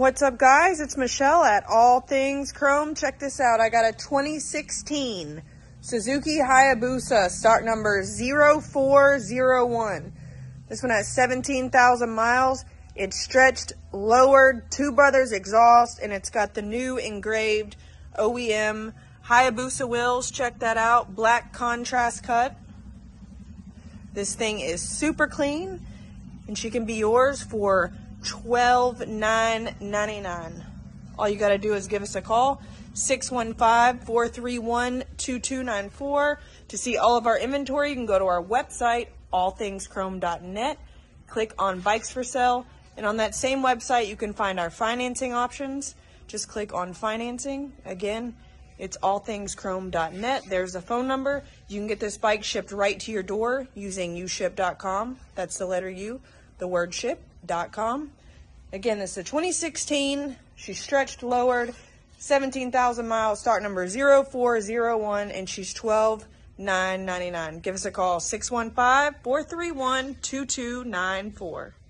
What's up, guys? It's Michelle at All Things Chrome. Check this out. I got a 2016 Suzuki Hayabusa, start number 0401. This one has 17,000 miles. It's stretched, lowered, Two Brothers exhaust, and it's got the new engraved OEM Hayabusa wheels. Check that out. Black contrast cut. This thing is super clean, and she can be yours for $12,999. All you got to do is give us a call, 615-431-2294. To see all of our inventory, you can go to our website, allthingschrome.net, click on Bikes for Sale, and on that same website, you can find our financing options. Just click on Financing. Again, it's allthingschrome.net. There's a phone number. You can get this bike shipped right to your door using uship.com. That's the letter U, the word ship.com. Again, this is a 2016. She's stretched, lowered, 17,000 miles, start number 0401, and she's $12,999. Give us a call, 615-431-2294.